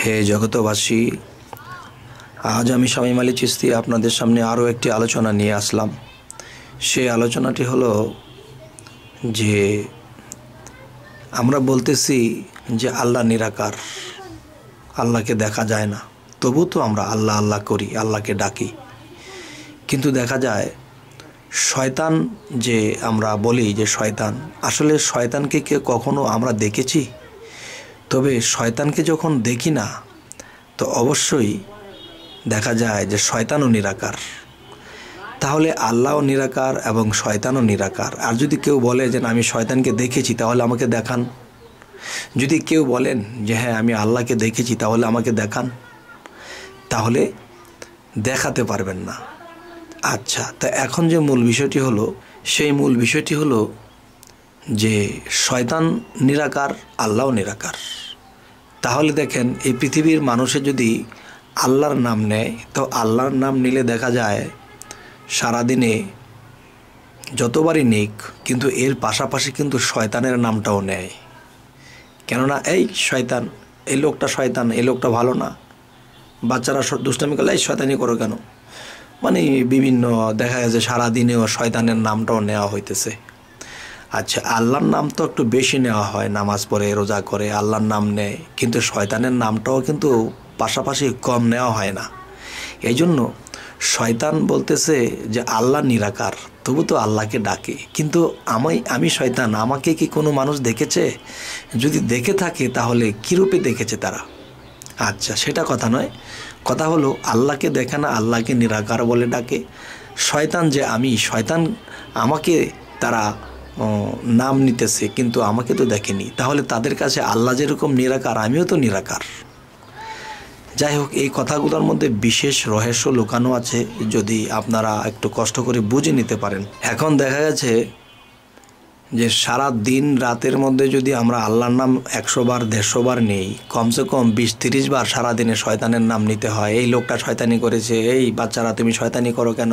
হে জগতবাসী, আজ আমি শামীম আলী চিশতি আপনাদের সামনে আরও একটি আলোচনা নিয়ে আসলাম। সেই আলোচনাটি হলো যে আমরা বলতেছি যে আল্লাহ নিরাকার, আল্লাহকে দেখা যায় না, তবু তো আমরা আল্লাহ আল্লাহ করি, আল্লাহকে ডাকি। কিন্তু দেখা যায় শয়তান, যে আমরা বলি যে শয়তান, আসলে শয়তানকে কে কখনো আমরা দেখেছি? তবে শয়তানকে যখন দেখি না, তো অবশ্যই দেখা যায় যে শয়তানও নিরাকার। তাহলে আল্লাহও নিরাকার এবং শয়তানও নিরাকার। আর যদি কেউ বলে যে আমি শয়তানকে দেখেছি, তাহলে আমাকে দেখান। যদি কেউ বলেন যে হ্যাঁ আমি আল্লাহকে দেখেছি, তাহলে আমাকে দেখান, তাহলে দেখাতে পারবেন না। আচ্ছা, তা এখন যে মূল বিষয়টি হলো, সেই মূল বিষয়টি হলো যে শয়তান নিরাকার, আল্লাহও নিরাকার। তাহলে দেখেন, এই পৃথিবীর মানুষে যদি আল্লাহর নাম নেয়, তো আল্লাহর নাম নিলে দেখা যায় সারাদিনে যতবারই নিক, কিন্তু এর পাশাপাশি কিন্তু শয়তানের নামটাও নেয়। কেননা এই শয়তান, এই লোকটা শয়তান, এই লোকটা ভালো না। বাচ্চারা দুষ্টামি করলে এই শয়তানি করো কেন, মানে বিভিন্ন দেখা গেছে সারাদিনেও শয়তানের নামটাও নেওয়া হইতেছে। আচ্ছা, আল্লাহর নাম তো একটু বেশি নেওয়া হয়, নামাজ পড়ে রোজা করে আল্লাহর নাম নেয়, কিন্তু শয়তানের নামটাও কিন্তু পাশাপাশি কম নেওয়া হয় না। এই জন্য শয়তান বলতেছে যে আল্লাহ নিরাকার, তবু তো আল্লাহকে ডাকে। কিন্তু আমি শয়তান, আমাকে কি কোনো মানুষ দেখেছে? যদি দেখে থাকে তাহলে কীরূপে দেখেছে তারা? আচ্ছা, সেটা কথা নয়। কথা হলো আল্লাহকে দেখে না, আল্লাহকে নিরাকার বলে ডাকে। শয়তান যে আমি শয়তান, আমাকে তারা নাম নিতেছে, কিন্তু আমাকে তো দেখেনি। তাহলে তাদের কাছে আল্লাহ যেরকম নিরাকার, আমিও তো নিরাকার। যাই হোক, এই কথাগুলোর মধ্যে বিশেষ রহস্য লুকানো আছে, যদি আপনারা একটু কষ্ট করে বুঝে নিতে পারেন। এখন দেখা গেছে যে সারা দিন রাতের মধ্যে যদি আমরা আল্লাহর নাম 100 বার 150 বার নেই, কমসে কম 20-30 বার সারাদিনে শয়তানের নাম নিতে হয়। এই লোকটা শয়তানি করেছে, এই বাচ্চারা তুমি শয়তানি করো কেন,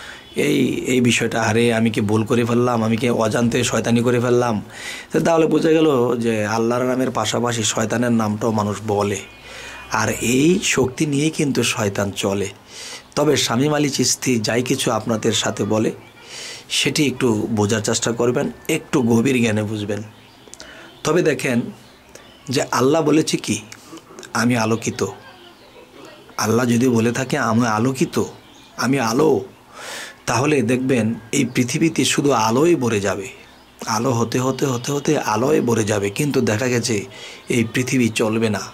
এই বিষয়টা, আরে আমি কি ভুল করে ফেললাম, আমি কি অজান্তে শয়তানি করে ফেললাম। তাহলে বোঝা গেল যে আল্লাহর নামের পাশাপাশি শয়তানের নামটাও মানুষ বলে, আর এই শক্তি নিয়েই কিন্তু শয়তান চলে। তবে শামীম আলী চিশতি যাই কিছু আপনাদের সাথে বলে, সেটি একটু বোঝার চেষ্টা করবেন, একটু গভীর জ্ঞানে বুঝবেন। তবে দেখেন যে আল্লাহ বলেছে কি, আমি আলোকিত। আল্লাহ যদি বলে থাকে আমি আলোকিত, আমি আলো, তাহলে দেখবেন এই পৃথিবীতে শুধু আলোই ভরে যাবে। আলো হতে হতে হতে হতে আলোয় ভরে যাবে, কিন্তু দেখা গেছে এই পৃথিবী চলবে না।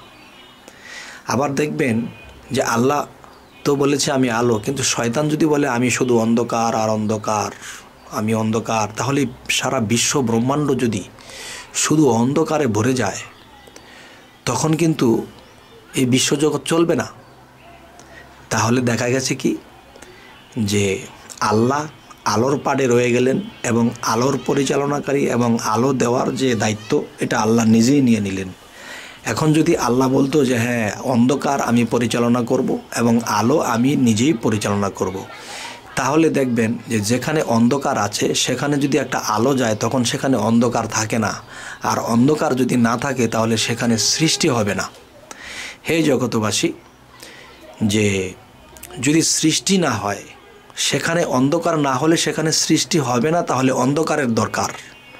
আবার দেখবেন যে আল্লাহ তো বলেছে আমি আলো, কিন্তু শয়তান যদি বলে আমি শুধু অন্ধকার আর অন্ধকার, আমি অন্ধকার, তাহলে সারা বিশ্ব ব্রহ্মাণ্ড যদি শুধু অন্ধকারে ভরে যায়, তখন কিন্তু এই বিশ্বজগৎ চলবে না। তাহলে দেখা গেছে কি যে আল্লাহ আলোর পাড়ে রয়ে গেলেন, এবং আলোর পরিচালনাকারী এবং আলো দেওয়ার যে দায়িত্ব, এটা আল্লাহ নিজেই নিয়ে নিলেন। এখন যদি আল্লাহ বলতো যে হ্যাঁ অন্ধকার আমি পরিচালনা করব এবং আলো আমি নিজেই পরিচালনা করব, তাহলে দেখবেন যে যেখানে অন্ধকার আছে সেখানে যদি একটা আলো যায়, তখন সেখানে অন্ধকার থাকে না। আর অন্ধকার যদি না থাকে, তাহলে সেখানে সৃষ্টি হবে না। হে জগতবাসী, যে যদি সৃষ্টি না হয়, সেখানে অন্ধকার না হলে সেখানে সৃষ্টি হবে না, তাহলে অন্ধকারের দরকার।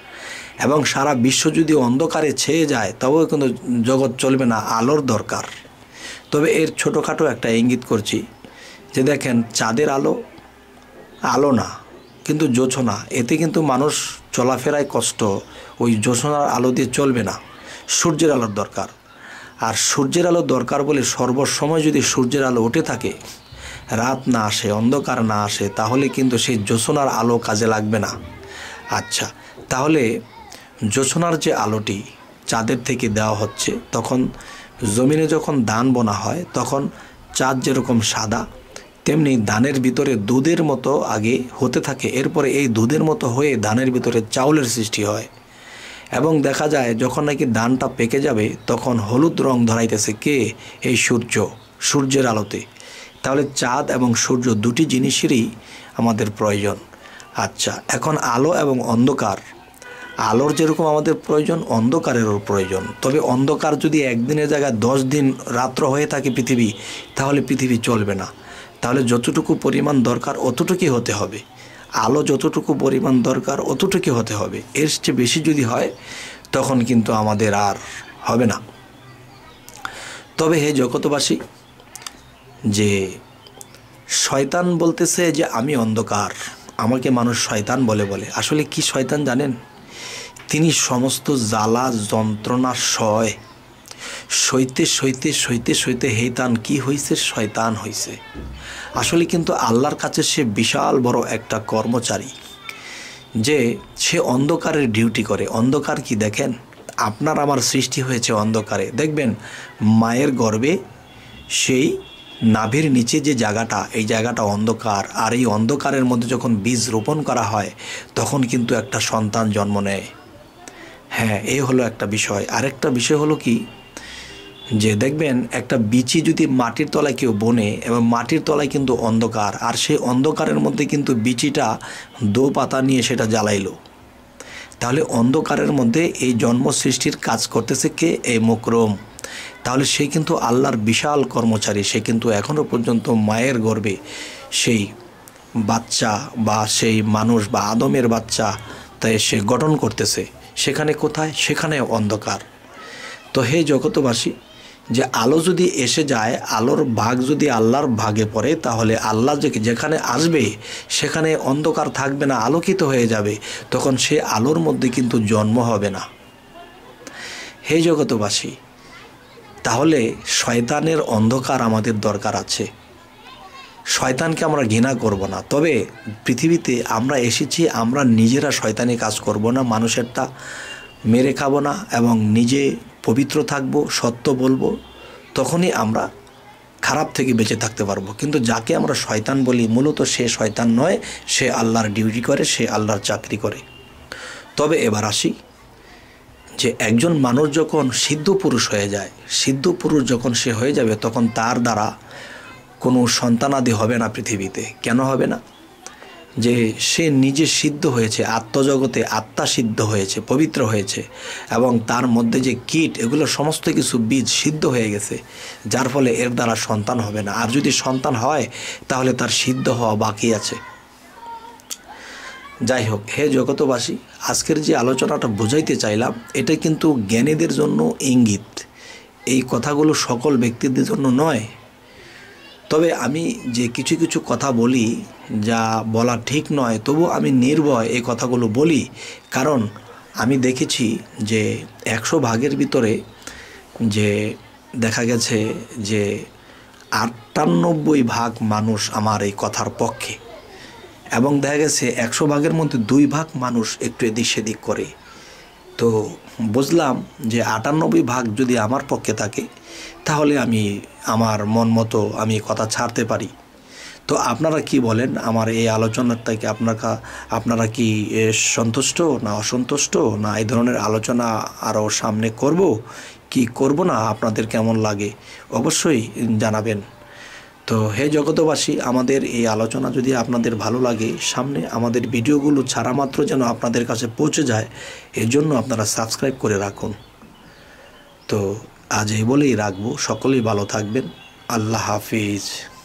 এবং সারা বিশ্ব যদি অন্ধকারে ছেয়ে যায়, তবেও কিন্তু জগৎ চলবে না, আলোর দরকার। তবে এর ছোটোখাটো একটা ইঙ্গিত করছি, যে দেখেন চাঁদের আলো আলো না, কিন্তু জোছনা, এতে কিন্তু মানুষ চলাফেরায় কষ্ট, ওই জোছনার আলো দিয়ে চলবে না, সূর্যের আলোর দরকার। আর সূর্যের আলো দরকার বলে সর্বসময় যদি সূর্যের আলো উঠে থাকে, রাত না আসে, অন্ধকার না আসে, তাহলে কিন্তু সেই জোছনার আলো কাজে লাগবে না। আচ্ছা, তাহলে জোছনার যে আলোটি চাঁদের থেকে দেওয়া হচ্ছে, তখন জমিনে যখন ধান বোনা হয়, তখন চাঁদ যেরকম সাদা, তেমনি ধানের ভিতরে দুধের মতো আগে হতে থাকে, এরপরে এই দুধের মতো হয়ে ধানের ভিতরে চাউলের সৃষ্টি হয়। এবং দেখা যায় যখন নাকি ধানটা পেকে যাবে, তখন হলুদ রং ধরাইতেছে কে? এই সূর্যের আলোতে। তাহলে চাঁদ এবং সূর্য দুটি জিনিসেরই আমাদের প্রয়োজন। আচ্ছা, এখন আলো এবং অন্ধকার, আলোর যেরকম আমাদের প্রয়োজন, অন্ধকারেরও প্রয়োজন। তবে অন্ধকার যদি একদিনের জায়গায় 10 দিন রাত্র হয়ে থাকে পৃথিবী, তাহলে পৃথিবী চলবে না। তাহলে যতটুকু পরিমাণ দরকার অতটুকুই হতে হবে, আলো যতটুকু পরিমাণ দরকার অতটুকুই হতে হবে। এর চেয়ে বেশি যদি হয় তখন কিন্তু আমাদের আর হবে না। তবে হে জগতবাসী, যে শয়তান বলতেছে যে আমি অন্ধকার, আমাকে মানুষ শয়তান বলে। আসলে কি শয়তান জানেন? তিনি সমস্ত জ্বালা যন্ত্রণা সইতে হেতান কি হয়েছে? শয়তান হয়েছে। আসলে কিন্তু আল্লাহর কাছে সে বিশাল বড় একটা কর্মচারী, যে সে অন্ধকারের ডিউটি করে। অন্ধকার কি দেখেন? আপনার আমার সৃষ্টি হয়েছে অন্ধকারে। দেখবেন মায়ের গর্ভে সেই নাভির নিচে যে জায়গাটা, এই জায়গাটা অন্ধকার। আর এই অন্ধকারের মধ্যে যখন বীজ রোপণ করা হয় তখন কিন্তু একটা সন্তান জন্ম নেয়। হ্যাঁ, এই হলো একটা বিষয়। আরেকটা বিষয় হলো কি, যে দেখবেন একটা বিচি যদি মাটির তলায় কেউ বনে, এবং মাটির তলায় কিন্তু অন্ধকার, আর সেই অন্ধকারের মধ্যে কিন্তু বিচিটা দো পাতা নিয়ে সেটা জ্বালাইলো, তাহলে অন্ধকারের মধ্যে এই জন্ম সৃষ্টির কাজ করতেছে কে? এই মুকরম। তাহলে সে কিন্তু আল্লাহর বিশাল কর্মচারী। সে কিন্তু এখনও পর্যন্ত মায়ের গর্ভে সেই বাচ্চা বা সেই মানুষ বা আদমের বাচ্চা তাই সে গঠন করতেছে। সেখানে কোথায়? সেখানে অন্ধকার। তো হে জগতবাসী, যে আলো যদি এসে যায়, আলোর ভাগ যদি আল্লাহর ভাগে পড়ে, তাহলে আল্লাহ যেখানে আসবে সেখানে অন্ধকার থাকবে না, আলোকিত হয়ে যাবে। তখন সে আলোর মধ্যে কিন্তু জন্ম হবে না। হে জগতবাসী, তাহলে শয়তানের অন্ধকার আমাদের দরকার আছে। শয়তানকে আমরা ঘৃণা করব না। তবে পৃথিবীতে আমরা এসেছি, আমরা নিজেরা শয়তানি কাজ করব না, মানুষেরটা মেরে খাবো না, এবং নিজে পবিত্র থাকব, সত্য বলবো, তখনই আমরা খারাপ থেকে বেঁচে থাকতে পারবো। কিন্তু যাকে আমরা শয়তান বলি, মূলত সে শয়তান নয়, সে আল্লাহর ডিউটি করে, সে আল্লাহর চাকরি করে। তবে এবার আসি, যে একজন মানুষ যখন সিদ্ধ পুরুষ হয়ে যায়, সিদ্ধ পুরুষ যখন সে হয়ে যাবে, তখন তার দ্বারা কোনো সন্তানাদি হবে না পৃথিবীতে। কেন হবে না? যে সে নিজে সিদ্ধ হয়েছে, আত্মজগতে আত্মা সিদ্ধ হয়েছে, পবিত্র হয়েছে, এবং তার মধ্যে যে কীট, এগুলো সমস্ত কিছু বীজ সিদ্ধ হয়ে গেছে, যার ফলে এর দ্বারা সন্তান হবে না। আর যদি সন্তান হয় তাহলে তার সিদ্ধ হওয়া বাকি আছে। যাই হোক, হে জগতবাসী, আজকের যে আলোচনাটা বোঝাইতে চাইলাম, এটা কিন্তু জ্ঞানীদের জন্য ইঙ্গিত। এই কথাগুলো সকল ব্যক্তিদের জন্য নয়। তবে আমি যে কিছু কিছু কথা বলি, যা বলা ঠিক নয়, তবু আমি নির্ভয় এই কথাগুলো বলি। কারণ আমি দেখেছি যে 100 ভাগের ভিতরে যে দেখা গেছে যে 98 ভাগ মানুষ আমার এই কথার পক্ষে, এবং দেখা গেছে 100 ভাগের মধ্যে 2 ভাগ মানুষ একটু এদিক সেদিক করে। তো বুঝলাম যে 98 ভাগ যদি আমার পক্ষে থাকে, তাহলে আমি আমার মন মতো আমি কথা ছাড়তে পারি। তো আপনারা কি বলেন? আমার এই আলোচনার থেকে আপনারা কি সন্তুষ্ট না অসন্তুষ্ট, না এই ধরনের আলোচনা আরও সামনে করব কি করব না, আপনাদের কেমন লাগে অবশ্যই জানাবেন। তো হে জগতবাসী, আমাদের এই আলোচনা যদি আপনাদের ভালো লাগে, সামনে আমাদের ভিডিওগুলো ছাড়া মাত্র যেন আপনাদের কাছে পৌঁছে যায়, এর জন্য আপনারা সাবস্ক্রাইব করে রাখুন। তো আজ এই বলেই রাখবো। সকলেই ভালো থাকবেন। আল্লাহ হাফিজ।